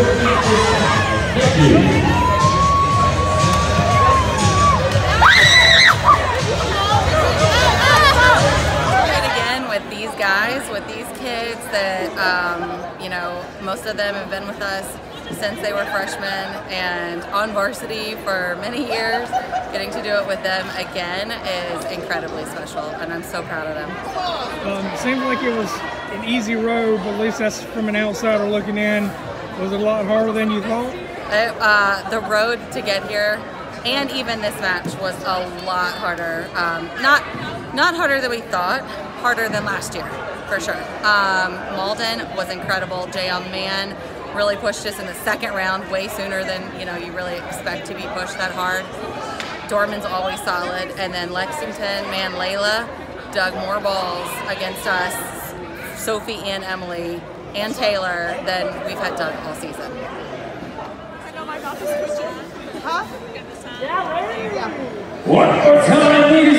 With these guys, with these kids that, you know, most of them have been with us since they were freshmen and on varsity for many years. Getting to do it with them again is incredibly special, and I'm so proud of them. It seems like it was an easy road, but at least that's from an outsider looking in. Was it a lot harder than you thought? The road to get here, and even this match, was a lot harder. Not harder than we thought, harder than last year, for sure. Malden was incredible. Jay on man really pushed us in the second round way sooner than, you know, you really expect to be pushed that hard. Dorman's always solid, and then Lexington, man, Layla dug more balls against us, Sophie and Emily and Taylor, than we've had dug all season. One more time, ladies